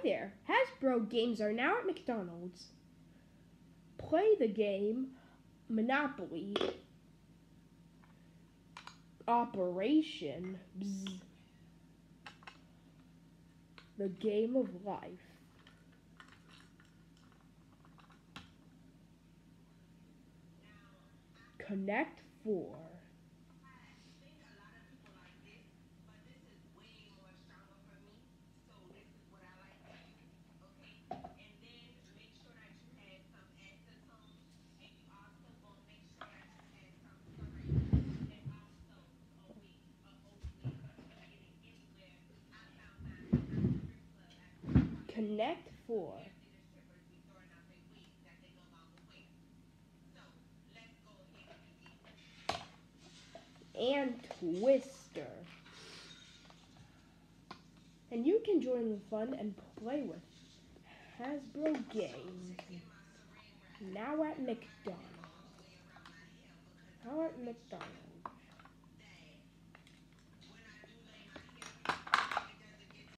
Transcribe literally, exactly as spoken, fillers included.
there! Hasbro games are now at McDonald's. Play the game Monopoly. Operation Bzz. The game of life. Connect four. Connect four. And Twister. And you can join the fun and play with Hasbro games. Now at McDonald's. Now at McDonald's.